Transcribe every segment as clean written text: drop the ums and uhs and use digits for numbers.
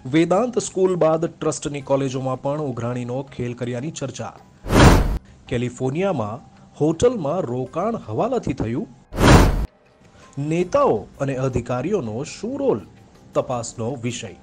Vedanta school બાદ ટ્રસ્ટની કોલેજોમાં પણ ઉઘરાણીનો ખેલ કર્યાની ચર્ચા। કેલિફોર્નિયામાં હોટલમાં રોકાણ હવાલાથી થયું। નેતાઓ અને અધિકારીઓનો શું રોલ? તપાસનો વિષય।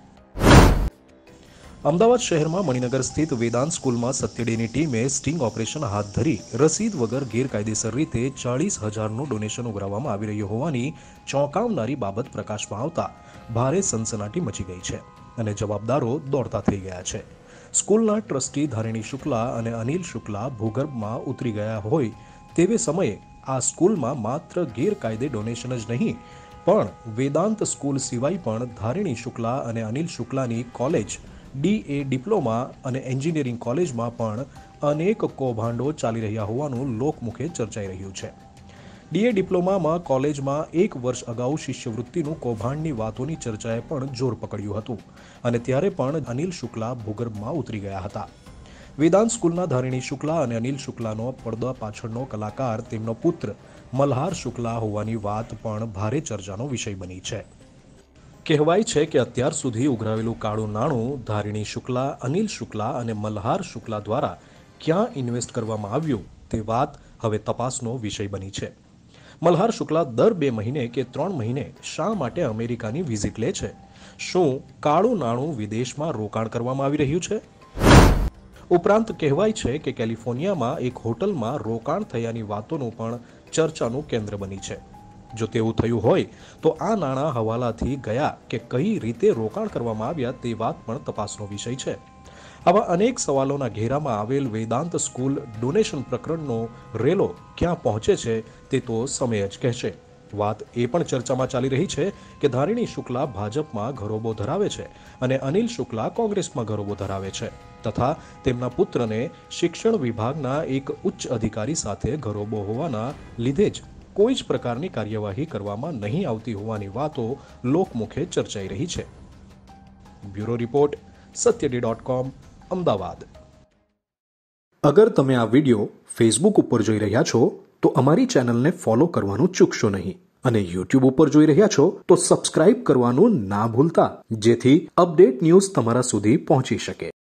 અમદાવાદ શહેરમાં મણિનગર સ્થિત વેદાંત સ્કૂલમાં સત્યડેની ટીમે સ્ટિંગ ઓપરેશન હાથ ધરી રસીદ વગર ગેરકાયદેસર રીતે 40,000નું ડોનેશન ઉઘરાવવામાં આવી રહ્યું હોવાની ચોંકાવનારી બાબત પ્રકાશમાં આવતા ભારે સનસનાટી મચી ગઈ છે અને જવાબદારો દોડતા થઈ ગયા છે। સ્કૂલના ટ્રસ્ટી ધારિણી શુક્લા અને અનિલ શુક્લા ભૂગર્ભમાં ઉતરી ગયા હોય તેવે સમયે આ સ્કૂલમાં માત્ર ગેરકાયદે ડોનેશન જ નહીં પણ વેદાંત સ્કૂલ સિવાય પણ ધારિણી શુક્લા અને અનિલ શુક્લાની કોલેજ DA ડિપ્લોમા અને એન્જિનિયરિંગ કોલેજમાં પણ અનેક કૌભાંડો ચાલી રહ્યા હોવાનું લોકમુખે ચર્ચાઈ રહ્યું છે। DA ડિપ્લોમામાં કોલેજમાં 1 વર્ષ અગાઉ શિષ્યવૃત્તિનું કૌભાંડની વાતોની ચર્ચાએ પણ જોર પકડ્યું હતું અને ત્યારે પણ અનિલ શુક્લા ભૂગર્ભમાં ઉતરી ગયા હતા। વેદાંત સ્કૂલના ધારિણી શુક્લા અને અનિલ શુક્લાનો પડદા પાછળનો કલાકાર તેમનો પુત્ર મલ્હાર શુક્લા હોવાની વાત પણ ભારે ચર્ચાનો વિષય બની છે। કહેવાય છે કે અત્યાર સુધી ઉઘરાવેલું કાળું નાણું ધારિણી શુક્લા, અનિલ શુક્લા અને મલ્હાર શુક્લા દ્વારા ક્યાં ઇન્વેસ્ટ કરવામાં આવ્યું તે વાત હવે તપાસનો વિષય બની છે। મલ્હાર શુક્લા દર 2 મહિને કે 3 મહિને શા માટે અમેરિકાની વિઝિટ લે છે? શું કાળું નાણું વિદેશમાં રોકાણ કરવામાં આવી રહ્યું છે? ઉપરાંત કહેવાય છે કે કેલિફોર્નિયામાં એક હોટલમાં રોકાણ થયાની વાતોનું પણ ચર્ચાનું કેન્દ્ર બની છે। જો તેવું થયું હોય તો આ નાણાં હવાલાથી ગયા કે કઈ રીતે રોકાણ કરવામાં આવ્યા તે વાત પણ તપાસનો વિષય છે। આવા અનેક સવાલોના ઘેરામાં આવેલ વેદાંત સ્કૂલ ડોનેશન પ્રકરણનો રેલો ક્યાં પહોંચે છે તે તો સમય જ કહેશે। વાત એ પણ ચર્ચામાં ચાલી રહી છે કે ધારિણી શુક્લા ભાજપમાં ઘરોબો ધરાવે છે અને અનિલ શુક્લા કોંગ્રેસમાં ઘરોબો ધરાવે છે તથા તેમના પુત્રને શિક્ષણ વિભાગના એક ઉચ્ચ અધિકારી સાથે ઘરોબો હોવાના લીધે જ કોઈ જ પ્રકારની કાર્યવાહી કરવામાં નહીં આવતી હોવાની વાતો લોકમુખે ચર્ચાઈ રહી છે। Bureau report satyday.com Ahmedabad. અગર તમે આ વિડિયો ફેસબુક ઉપર જોઈ રહ્યા છો તો અમારી ચેનલને ફોલો કરવાનું ચૂકશો નહીં અને યુટ્યુબ ઉપર જોઈ રહ્યા છો તો સબસ્ક્રાઇબ કરવાનું ના ભૂલતા જેથી અપડેટ ન્યૂઝ તમારા સુધી પહોંચી શકે।